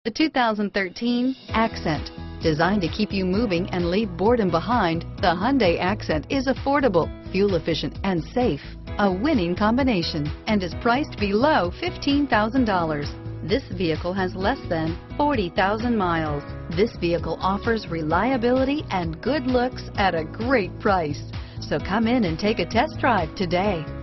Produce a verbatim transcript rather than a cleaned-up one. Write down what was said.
The two thousand thirteen Accent. Designed to keep you moving and leave boredom behind, the Hyundai Accent is affordable, fuel efficient, and safe. A winning combination, and is priced below fifteen thousand dollars. This vehicle has less than forty thousand miles. This vehicle offers reliability and good looks at a great price. So come in and take a test drive today.